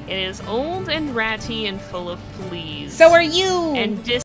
It is old and ratty and full of fleas. So are you! And